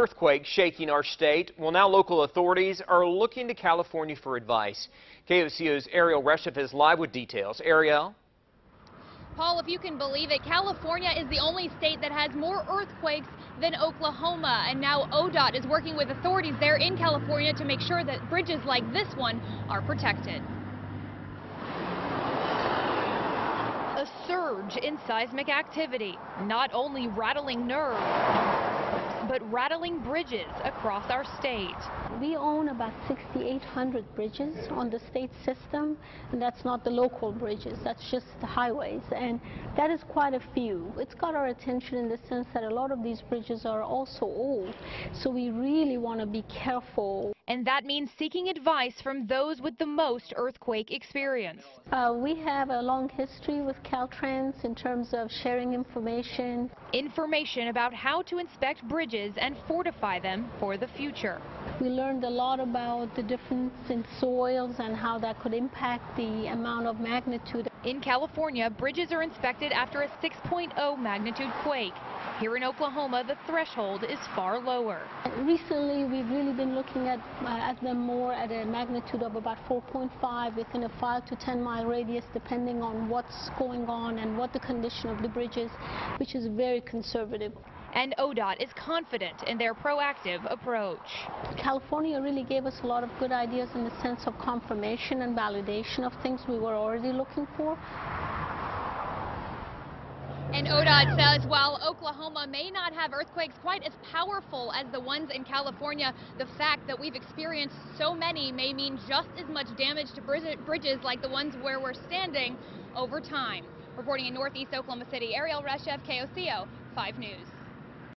earthquake shaking our state. Well, now local authorities are looking to California for advice. KOCO's Ariel Reshef is live with details. Ariel? Paul, if you can believe it, California is the only state that has more earthquakes than Oklahoma. And now ODOT is working with authorities there in California to make sure that bridges like this one are protected. A surge in seismic activity, not only rattling nerves, but rattling bridges across our state. We own about 6,800 bridges on the state system, and that's not the local bridges, that's just the highways, and that is quite a few. It's got our attention in the sense that a lot of these bridges are also old, so we really want to be careful. And that means seeking advice from those with the most earthquake experience. We have a long history with Caltrans in terms of sharing information. Information about how to inspect bridges and fortify them for the future. We learned a lot about the difference in soils and how that could impact the amount of magnitude. In California, bridges are inspected after a 6.0 magnitude quake. Here in Oklahoma, the threshold is far lower. Recently, we've really been looking at them more at a magnitude of about 4.5 within a 5 to 10 mile radius, depending on what's going on and what the condition of the bridge is, which is very conservative. And ODOT is confident in their proactive approach. California really gave us a lot of good ideas in the sense of confirmation and validation of things we were already looking for. And ODOT says while Oklahoma may not have earthquakes quite as powerful as the ones in California, the fact that we've experienced so many may mean just as much damage to bridges like the ones where we're standing over time. Reporting in Northeast Oklahoma City, Ariel Reshef, KOCO 5 News.